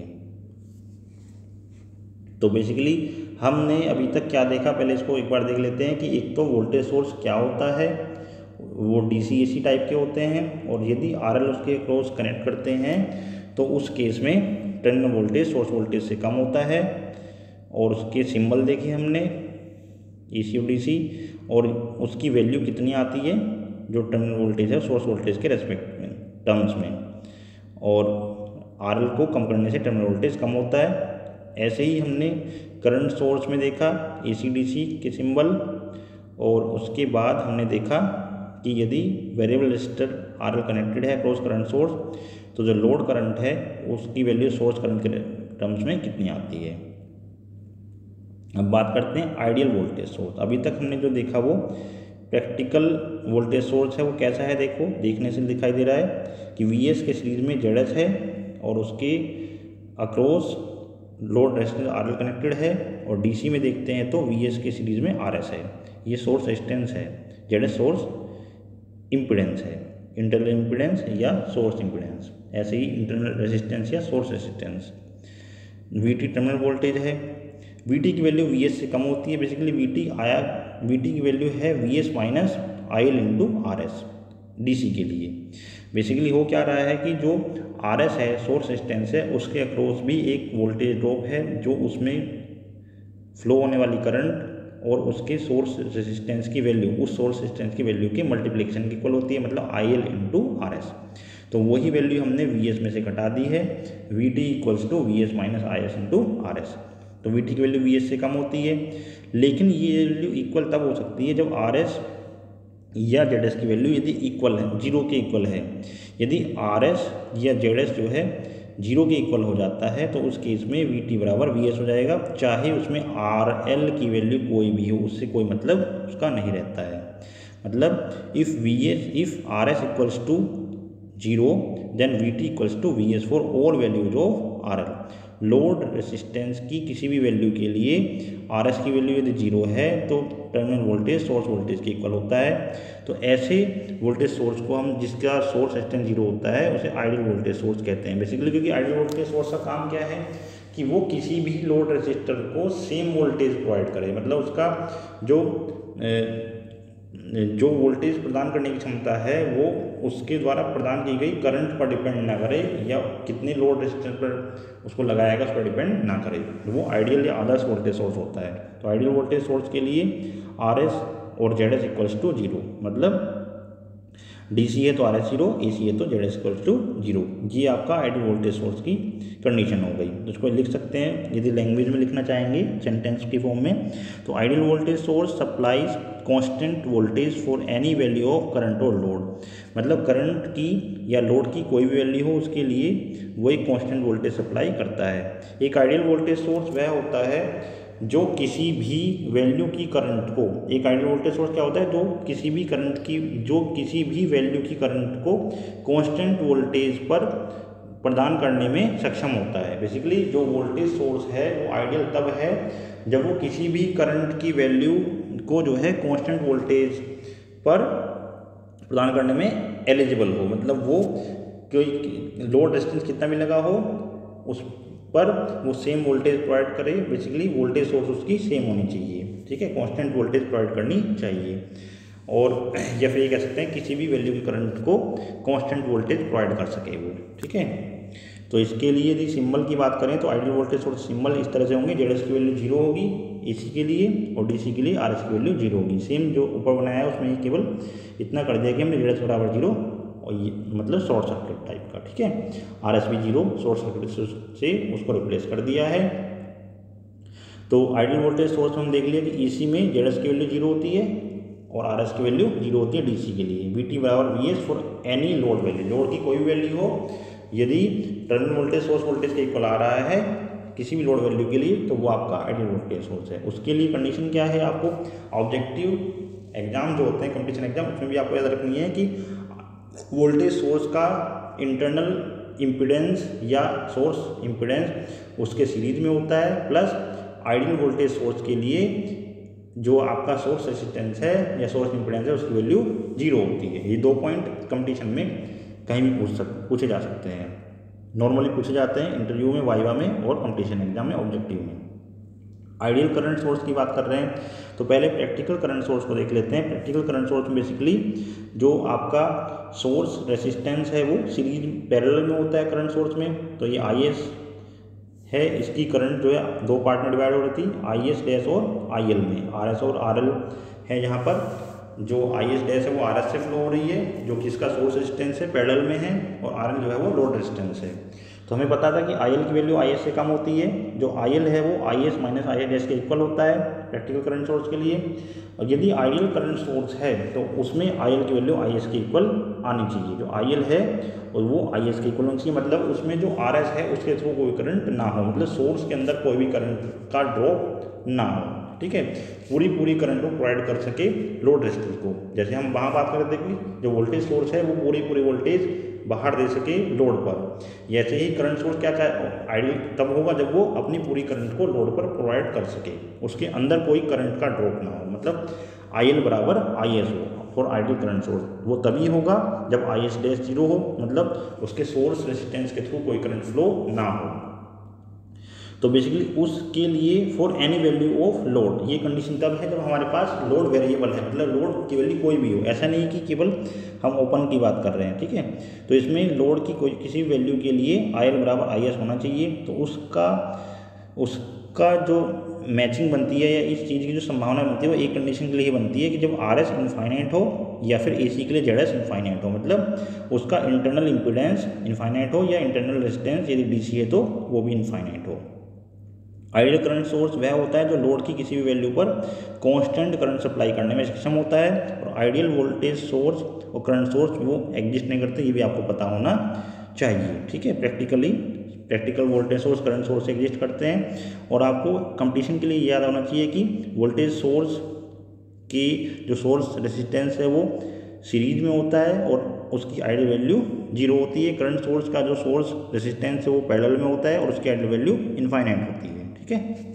तो बेसिकली हमने अभी तक क्या देखा, पहले इसको एक बार देख लेते हैं कि एक तो वोल्टेज सोर्स क्या होता है, वो डीसी एसी टाइप के होते हैं, और यदि आरएल उसके क्रॉस कनेक्ट करते हैं तो उस केस में टर्मिनल वोल्टेज सोर्स वोल्टेज से कम होता है। और उसके सिंबल देखे हमने एसी और डीसी, और उसकी वैल्यू कितनी आती है जो टर्मिनल वोल्टेज है सोर्स वोल्टेज के रेस्पेक्ट में टर्म्स में, और आरएल को कम करने से टर्मिनल वोल्टेज कम होता है। ऐसे ही हमने करंट सोर्स में देखा एसी डीसी के सिंबल, और उसके बाद हमने देखा कि यदि वेरिएबल रेजिस्टर आरएल कनेक्टेड है क्रॉस करंट सोर्स, तो जो लोड करंट है उसकी वैल्यू सोर्स करंट के टर्म्स में कितनी आती है। अब बात करते हैं आइडियल वोल्टेज सोर्स। अभी तक हमने जो देखा वो प्रैक्टिकल वोल्टेज सोर्स है, वो कैसा है देखो, देखने से दिखाई दे रहा है कि वी एस के सीरीज में जेड एस है और उसके across load resistance R L connected है, और डीसी में देखते हैं तो वी एस के सीरीज में आर एस है। ये सोर्स रेजिस्टेंस है, जेड एस सोर्स इम्पिडेंस है, इंटरनल इम्पिडेंस या सोर्स इम्पिडेंस, ऐसे ही इंटरनल रेजिस्टेंस या source resistance. V T terminal voltage है, वीटी की वैल्यू वीएस से कम होती है। बेसिकली वीटी आया वीटी की वैल्यू है V S minus I L into R S DC के लिए। बेसिकली हो क्या रहा है कि जो आर एस है सोर्स रेजिस्टेंस है, उसके अक्रॉस भी एक वोल्टेज ड्रॉप है जो उसमें फ्लो होने वाली करंट और उसके सोर्स रेजिस्टेंस की वैल्यू उस सोर्स रेजिस्टेंस की वैल्यू के मल्टीप्लिकेशन की इक्वल होती है, मतलब I L into R S. तो वही वैल्यू हमने वी एस में से घटा दी है, V T equals to V S minus I S into R S. तो वी टी की वैल्यू वी एस से कम होती है, लेकिन ये वैल्यू इक्वल तब हो सकती है जब आर एस या जेड एस की वैल्यू यदि इक्वल है, जीरो के इक्वल है। यदि आर एस या जेड एस जो है जीरो के इक्वल हो जाता है तो उस केस में वी टी बराबर वी एस हो जाएगा, चाहे उसमें आर एल की वैल्यू कोई भी हो, उससे कोई मतलब उसका नहीं रहता है। मतलब if V S if R S equals to zero then V T equals to V S for all values of R L. Load resistance की किसी भी वैल्यू के लिए आर एस की वैल्यू यदि जीरो है तो टर्मिनल वोल्टेज सोर्स वोल्टेज के इक्वल होता है। तो ऐसे वोल्टेज सोर्स को हम, जिसका सोर्स रेजिस्टेंस जीरो होता है, उसे आइडियल वोल्टेज सोर्स कहते हैं। बेसिकली क्योंकि आइडियल वोल्टेज सोर्स का काम क्या है कि वो किसी भी लोड रेजिस्टर को सेम वोल्टेज प्रोवाइड करे, मतलब उसका जो जो वोल्टेज प्रदान करने की क्षमता है वो उसके द्वारा प्रदान की गई करंट पर डिपेंड ना करे, या कितने लोड रेजिस्टेंस पर उसको लगाएगा उस पर डिपेंड ना करे। वो आइडियल या आदर्श वोल्टेज सोर्स होता है। तो आइडियल वोल्टेज सोर्स के लिए आर एस और Z S equals to zero, मतलब डीसी है तो आर एस जीरो, एसी है तो Z S equals to zero. ये आपका आइडियल वोल्टेज सोर्स की कंडीशन हो गई। तो इसको लिख सकते हैं, यदि लैंग्वेज में लिखना चाहेंगे सेंटेंस की फॉर्म में, तो ideal voltage source supplies constant voltage for any value of current और लोड। मतलब करंट की या लोड की कोई भी वैल्यू हो उसके लिए वो एक कांस्टेंट वोल्टेज सप्लाई करता है। एक आइडियल वोल्टेज सोर्स वह होता है जो किसी भी वैल्यू की करंट को, एक आइडियल वोल्टेज सोर्स क्या होता है, जो किसी भी करंट की जो किसी भी वैल्यू की करंट को कांस्टेंट वोल्टेज पर प्रदान करने में सक्षम होता है। बेसिकली जो वोल्टेज सोर्स है वो आइडियल तब है जब वो किसी भी करंट की वैल्यू को जो है कांस्टेंट वोल्टेज पर प्रदान करने में एलिजिबल हो, मतलब वो कोई लोड रेजिस्टेंस कितना भी लगा हो उस पर वो सेम वोल्टेज प्रोवाइड करे। बेसिकली वोल्टेज सोर्स उसकी सेम होनी चाहिए, ठीक है, कांस्टेंट वोल्टेज प्रोवाइड करनी चाहिए। और या फिर ये कह सकते हैं किसी भी वैल्यू की करंट को कांस्टेंट वोल्टेज प्रोवाइड कर सके वो, ठीक है। तो इसके लिए यदि सिंबल की बात करें तो आइडियल वोल्टेज सोर्स सिंबल इस तरह से होंगे, जेड एस की वैल्यू जीरो होगी एसी के लिए और डीसी के लिए आर एस की वैल्यू जीरो होगी। सेम जो ऊपर बनाया है उसमें केवल इतना कर दिया कि हमने जेड एस बराबर जीरो और ये मतलब शॉर्ट सर्किट टाइप का, ठीक है। आर एस भी जीरो शॉर्ट सर्किट से उसको रिप्लेस कर दिया है। तो आइडियल वोल्टेज सोर्स हम देख लिया कि ईसी में जेड एस की वैल्यू जीरो होती है और आर एस की वैल्यू जीरो होती है डीसी के लिए। वी टी बराबर V S for any load value, load की कोई भी वैल्यू हो, यदि टर्मिनल वोल्टेज सोर्स वोल्टेज के इक्वल आ रहा है किसी भी लोड वैल्यू के लिए तो वो आपका आइडियल वोल्टेज सोर्स है। उसके लिए कंडीशन क्या है, आपको ऑब्जेक्टिव एग्जाम जो होते हैं कंपटीशन एग्जाम उसमें भी आपको याद रखनी है कि वोल्टेज सोर्स का इंटरनल इम्पीडेंस या सोर्स इम्पीडेंस उसके सीरीज में होता है, प्लस आइडियल वोल्टेज सोर्स के लिए जो आपका सोर्स रेसिस्टेंस है या सोर्स इम्पीडेंस है उसकी वैल्यू जीरो होती है। ये दो पॉइंट कंपटीशन में कहीं भी पूछ सक पूछे जा सकते हैं, नॉर्मली पूछे जाते हैं इंटरव्यू में, वाइवा में और कंपटीशन एग्जाम में ऑब्जेक्टिव में। आइडियल करंट सोर्स की बात कर रहे हैं तो पहले प्रैक्टिकल करंट सोर्स को देख लेते हैं। प्रैक्टिकल करंट सोर्स में बेसिकली जो आपका सोर्स रेसिस्टेंस है वो सीरीज पैरेलल में होता है करंट सोर्स में। तो ये आई एस है, इसकी करंट जो है दो पार्ट में डिवाइड हो रही थी, आई एस डैश और आई एल में। आर एस और आर एल है, जहाँ पर जो आई एस डैश है वो आर एस से फ्लो हो रही है जो कि इसका सोर्स रेजिस्टेंस है पैरेलल में है, और आर एल जो है वो लोड रेजिस्टेंस है। तो हमें पता था कि आई एल की वैल्यू आई एस से कम होती है, जो आई एल है वो I S minus I L dash के इक्वल होता है प्रैक्टिकल करंट सोर्स के लिए। और यदि आइडियल करंट सोर्स है तो उसमें आई एल की वैल्यू आई एस के इक्वल आनी चाहिए। जो आई एल है और वो आई एस के इक्वल होनी चाहिए, मतलब उसमें जो आर एस है उसके थ्रू कोई करंट ना हो, मतलब सोर्स के अंदर कोई भी करंट का ड्रॉप ना हो, ठीक है। पूरी पूरी करंट को प्रोवाइड कर सके लोड रेजिस्टेंस को। जैसे हम वहाँ बात कर रहे थे कि जो वोल्टेज सोर्स है वो पूरी पूरी वोल्टेज बाहर दे सके लोड पर। ऐसे ही करंट सोर्स क्या चाहे आइडियल तब होगा जब वो अपनी पूरी करंट को लोड पर प्रोवाइड कर सके, उसके अंदर कोई करंट का ड्रॉप ना हो, मतलब आई एल बराबर आई एस हो फॉर आइडियल करंट सोर्स। वो तभी होगा जब आई एस डैश जीरो हो, मतलब उसके सोर्स रेजिस्टेंस के थ्रू कोई करंट फ्लो ना हो। तो बेसिकली उसके लिए for any value of load, ये कंडीशन तब है जब हमारे पास लोड वेरिएबल है, मतलब लोड की वैल्यू कोई भी हो। ऐसा नहीं कि केवल हम ओपन की बात कर रहे हैं, ठीक है। तो इसमें लोड की कोई किसी वैल्यू के लिए आई एल बराबर आई एस होना चाहिए। तो उसका उसका जो मैचिंग बनती है या इस चीज़ की जो संभावना बनती है वो एक कंडीशन के लिए बनती है कि जब आर एस इनफाइनाइट हो या फिर ए सी के लिए जेड एस इनफाइनाइट हो, मतलब उसका इंटरनल इम्पीडेंस इनफाइनाइट हो या इंटरनल रेजिस्टेंस यदि डी सी है तो वो भी इनफाइनाइट हो। आइडियल करंट सोर्स वह होता है जो लोड की किसी भी वैल्यू पर कांस्टेंट करंट सप्लाई करने में सक्षम होता है, और आइडियल वोल्टेज सोर्स और करंट सोर्स वो एग्जिस्ट नहीं करते, ये भी आपको पता होना चाहिए, ठीक है। Practically practical voltage source current source exist करते हैं। और आपको कंपटीशन के लिए याद होना चाहिए कि वोल्टेज सोर्स की जो सोर्स रेजिस्टेंस है वो सीरीज में होता है और उसकी आइडियल वैल्यू जीरो होती है। करंट सोर्स का जो सोर्स रेजिस्टेंस है वो पैरेलल में होता है और उसकी आइडियल वैल्यू इनफाइनाइट होती है, ठीक है।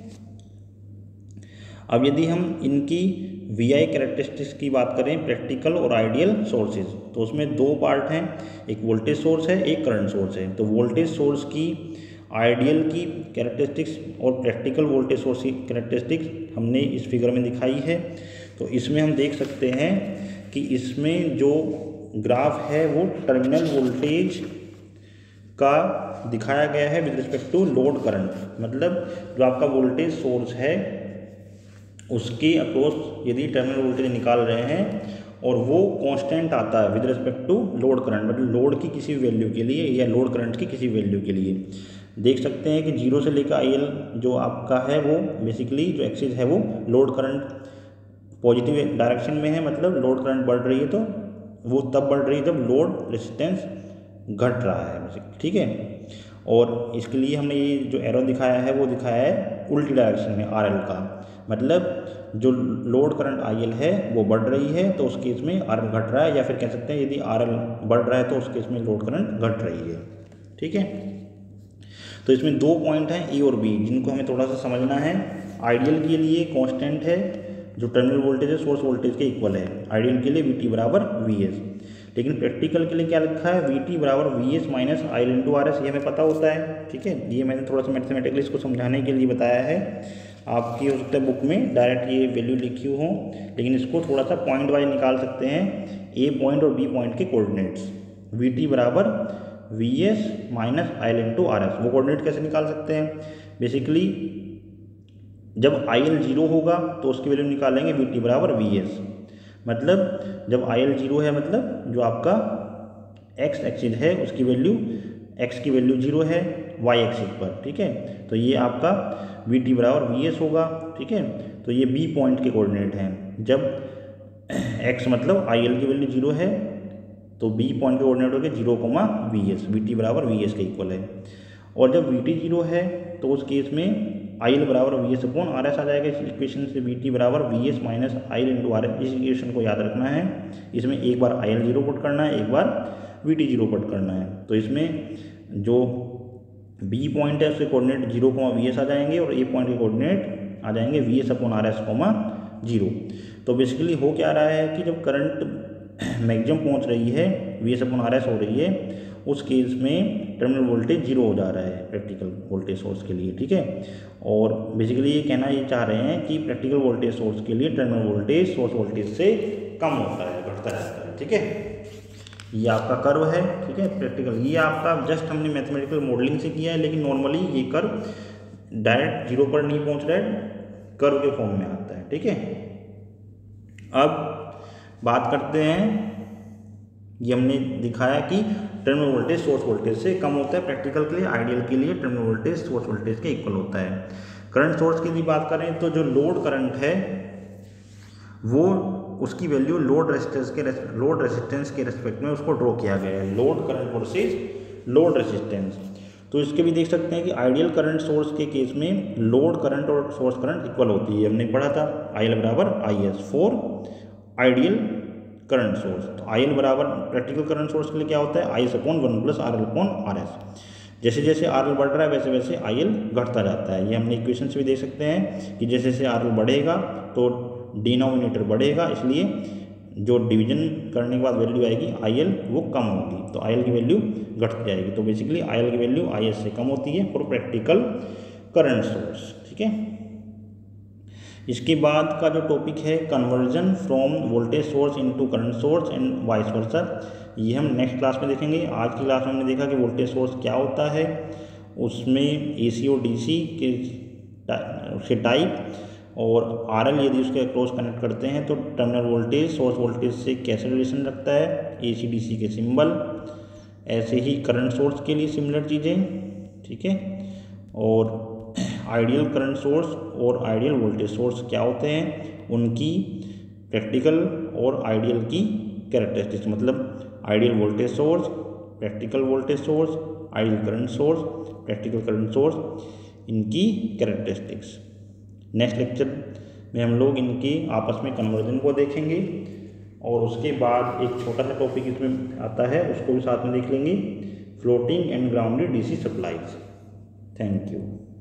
अब यदि हम इनकी वी आई कैरेक्टरिस्टिक्स की बात करें प्रैक्टिकल और आइडियल सोर्सेज, तो उसमें दो पार्ट हैं, एक वोल्टेज सोर्स है एक करंट सोर्स है। तो वोल्टेज सोर्स की आइडियल की कैरेक्टरिस्टिक्स और प्रैक्टिकल वोल्टेज सोर्स की कैरेक्टरिस्टिक्स हमने इस फिगर में दिखाई है। तो इसमें हम देख सकते हैं कि इसमें जो ग्राफ है वो टर्मिनल वोल्टेज का दिखाया गया है with respect to load current, मतलब जो आपका वोल्टेज सोर्स है उसके अक्रॉस यदि टर्मिनल वोल्टेज निकाल रहे हैं और वो कांस्टेंट आता है with respect to load current, मतलब लोड की किसी वैल्यू के लिए या लोड करंट की किसी वैल्यू के लिए, देख सकते हैं कि जीरो से लेकर आई एल जो आपका है वो बेसिकली जो एक्सिस है वो लोड करंट पॉजिटिव डायरेक्शन में है, मतलब लोड करंट बढ़ रही है तो वो तब बढ़ रही है जब लोड रेजिस्टेंस घट रहा है, ठीक है। और इसके लिए हमने ये जो एरो दिखाया है वो दिखाया है उल्टी डायरेक्शन में आर एल का, मतलब जो लोड करंट आई एल है वो बढ़ रही है तो उस केस में आर एल घट रहा है, या फिर कह सकते हैं यदि आर एल बढ़ रहा है तो उस केस में लोड करंट घट रही है। ठीक है, तो इसमें दो पॉइंट हैं ए और बी जिनको हमें थोड़ा सा समझना है। आइडियल के लिए कांस्टेंट है जो टर्मिनल वोल्टेज है सोर्स वोल्टेज के इक्वल है, आइडियल के लिए वी टी बराबर वी एस। लेकिन प्रैक्टिकल के लिए क्या लिखा है, वी टी बराबर V S minus I L into R S, ये हमें पता होता है। ठीक है, ये मैंने थोड़ा सा मैथमेटिकली इसको समझाने के लिए बताया है। आपकी हो सकता है बुक में डायरेक्ट ये वैल्यू लिखी हो, लेकिन इसको थोड़ा सा पॉइंट वाइज निकाल सकते हैं, ए पॉइंट और बी पॉइंट के कोऑर्डिनेट्स। वी टी बराबर V S minus I L into R S, वो कोऑर्डिनेट कैसे निकाल सकते हैं, बेसिकली जब आई एल जीरो होगा तो उसकी वैल्यू निकालेंगे वी टी बराबर वी एस, मतलब जब आई एल जीरो है मतलब जो आपका एक्स एक्सिस है उसकी वैल्यू एक्स की वैल्यू जीरो है वाई एक्सिस पर। ठीक है, तो ये आपका वी टी बराबर वी एस होगा। ठीक है, तो ये बी पॉइंट के कोऑर्डिनेट हैं, जब एक्स मतलब आई एल की वैल्यू जीरो है तो बी पॉइंट के कोऑर्डिनेट हो गए zero comma V S, V T बराबर वी एस के इक्वल है। और जब वी टी जीरो है तो उस केस में आई एल बराबर V S upon R S आ जाएगा। इस इक्वेशन से वी टी बराबर V S minus I L into R S, इस इक्वेशन को याद रखना है। इसमें एक बार आई एल जीरो पुट करना है, एक बार वी टी जीरो पुट करना है। तो इसमें जो बी पॉइंट है उसके coordinate zero comma V S आ जाएंगे और ए पॉइंट के कोऑर्डिनेट आ जाएंगे V S upon R S comma zero. तो बेसिकली हो क्या रहा है कि जब करंट मैक्सिमम पहुंच रही है, V S upon R S हो रही है, उस केस में टर्मिनल वोल्टेज जीरो हो जा रहा है प्रैक्टिकल वोल्टेज सोर्स के लिए। ठीक है, और बेसिकली ये कहना ये चाह रहे हैं कि प्रैक्टिकल वोल्टेज सोर्स के लिए टर्मिनल वोल्टेज सोर्स वोल्टेज से कम होता है, घटता रहता है। ठीक है, ये आपका कर्व है। ठीक है, प्रैक्टिकल ये आपका जस्ट हमने मैथमेटिकल मॉडलिंग से किया है, लेकिन नॉर्मली ये कर्व डायरेक्ट जीरो पर नहीं पहुंच रहा है, कर्व के फॉर्म में आता है। ठीक है, अब बात करते हैं, ये हमने दिखाया कि टर्मिनल वोल्टेज सोर्स वोल्टेज से कम होता है प्रैक्टिकल के लिए, आइडियल के लिए टर्मिनल वोल्टेज सोर्स वोल्टेज के इक्वल होता है। करंट सोर्स की यदि बात करें तो जो लोड करंट है वो उसकी वैल्यू लोड रेजिस्टेंस के लोड रेजिस्टेंस के रेस्पेक्ट में उसको ड्रॉ किया गया है, load current versus load resistance. तो इसके भी देख सकते हैं कि आइडियल करंट सोर्स के केस में लोड करंट और सोर्स करंट इक्वल होती है, हमने पढ़ा था आई एल बराबर I S for ideal current source. तो आई एल बराबर प्रैक्टिकल करंट सोर्स के लिए क्या होता है, I S upon one plus R L upon R S. जैसे जैसे आर एल बढ़ रहा है वैसे वैसे आई एल घटता जाता है। ये हमने इक्वेशन से भी देख सकते हैं कि जैसे जैसे आर एल बढ़ेगा तो डिनोमिनेटर बढ़ेगा, इसलिए जो डिवीजन करने के बाद वैल्यू आएगी आई एल वो कम होगी, तो आई एल की वैल्यू घट जाएगी। तो बेसिकली आई एल की वैल्यू आई एस से कम होती है फॉर प्रैक्टिकल करंट सोर्स। ठीक है, इसके बाद का जो टॉपिक है conversion from voltage source into current source and vice versa, ये हम नेक्स्ट क्लास में देखेंगे। आज की क्लास में हमने देखा कि वोल्टेज सोर्स क्या होता है, उसमें एसी और डीसी के उसके टाइप, और आरएल यदि उसके अक्रॉस कनेक्ट करते हैं तो टर्मिनल वोल्टेज सोर्स वोल्टेज से कैसे रिलेशन रखता है, एसी डीसी के सिंबल, ऐसे ही करंट सोर्स के लिए सिमिलर चीज़ें। ठीक है, और आइडियल करंट सोर्स और आइडियल वोल्टेज सोर्स क्या होते हैं, उनकी प्रैक्टिकल और आइडियल की कैरेक्टरिस्टिक्स, मतलब ideal voltage source, practical voltage source, ideal current source, practical current source, इनकी कैरेक्टरिस्टिक्स। नेक्स्ट लेक्चर में हम लोग इनके आपस में कन्वर्जन को देखेंगे, और उसके बाद एक छोटा सा टॉपिक इसमें आता है उसको भी साथ में देख लेंगे, floating and grounded DC supplies. Thank you.